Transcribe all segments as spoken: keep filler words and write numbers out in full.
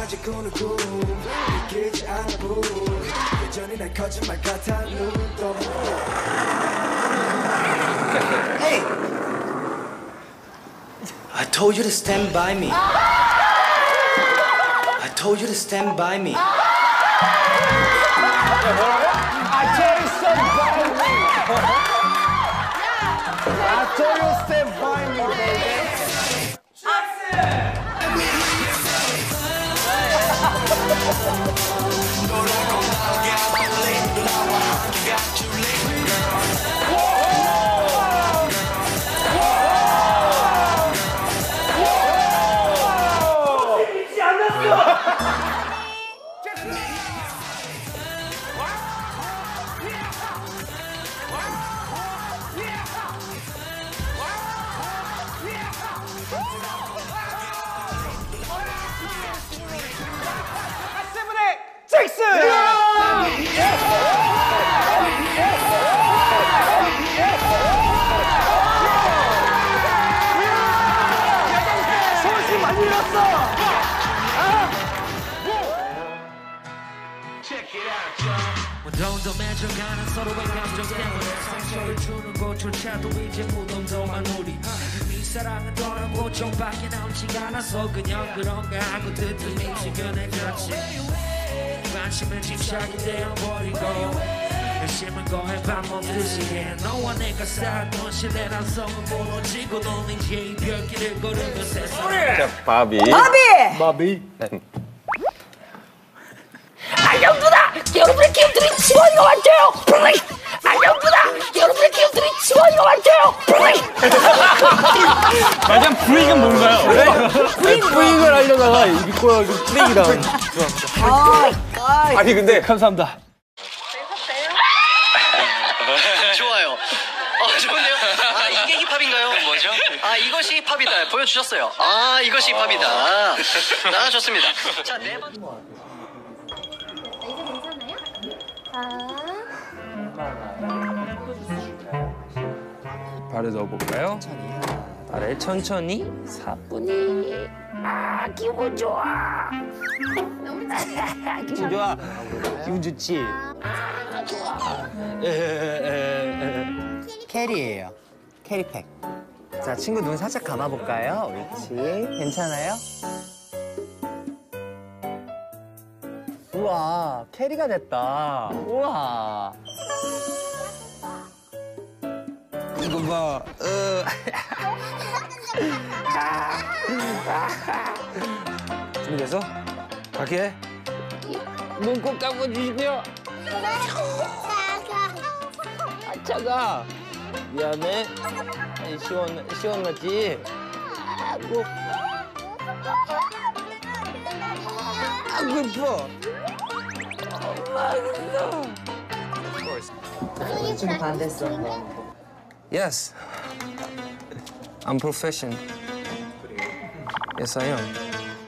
아직 꾸는 꿈 믿기지 않아 부 여전히 날 거짓말 같아 눈도 Hey! I told you to stand by me. I told you to stand by me. I told you to stand by me. I told you to stand by me, baby. 맺어가는 서로의 감정 때문에 상처를 주는 것조차도 이제 무덤덤한 우리 이 사랑은 더는 고통밖에 남지가 않아서 그냥 그런가 하고 뜨뜻히 지겨내졌지 관심을 집착이 되어버리고 의심을 거해 밥 먹듯이 해 너와 내가 쌓았던 신뢰란 성은 무너지고 넌 이제 이별길을 걸으며 세상을 자, 바비. 바비! 바비. 안녕 누나! 여러분의 기운들이 지원이가 왔대요! 안녕 누나! 여러분의 기운들이 지원이가 왔대요! 맞아, 브레이크는 뭔가요? 브레이크를 하려다가 입고 이거 브레이크다. 아니 근데 감사합니다. 좋아요. 어, 좋은데요? 아, 이게 힙합인가요? 뭐죠? 아, 이것이 힙합이다. 보여주셨어요. 아, 이것이 힙합이다. 아, 좋습니다. 자, 네 번. 발을 넣어볼까요? 발을 천천히 사뿐히. 아, 기분 좋아. 기분 좋아. 기분 좋지. 캐리예요. 캐리팩. 자, 친구 눈 살짝 감아볼까요? 옳지. 괜찮아요? 우와, 캐리가 됐다. 우와. 이거 봐. 어. 준비됐어? 갈게. 눈 꼭 감아주시고요. 아, 차가. 미안해. 아니, 시원, 시원하지? 아이고. 아이고, 예뻐. 지금 반 됐어. Yes. I'm professional. Yes, I am.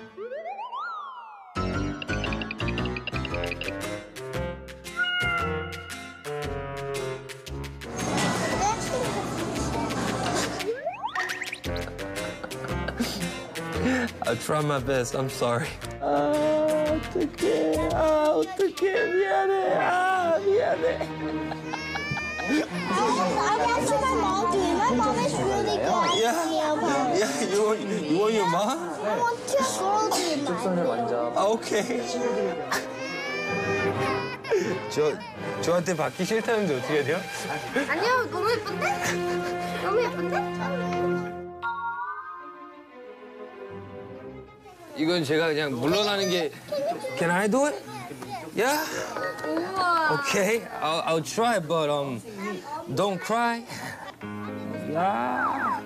I try my best. I'm sorry. 아, 어떡해. 아, 어떡해. 미안해. 아, 미안해. Yeah, you want, you want your mom? I want two girls in my 손을 먼저. 아, 오케이. 저, 저한테 받기 싫다는데 어떻게 해야 돼요? 아니요, 너무 예쁜데? 너무 예쁜데? 이건 제가 그냥 물러나는 게. Can I do it? Yeah? 우와. Okay, I'll, I'll try, but um, don't cry. Yeah.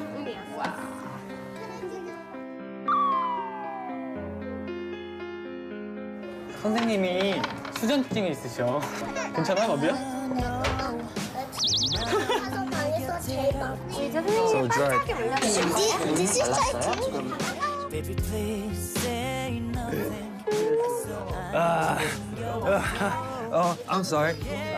선생님이 수전증이 있으셔. 괜찮아, 바비야? So dry. This is starting. Uh, uh, oh, I'm sorry.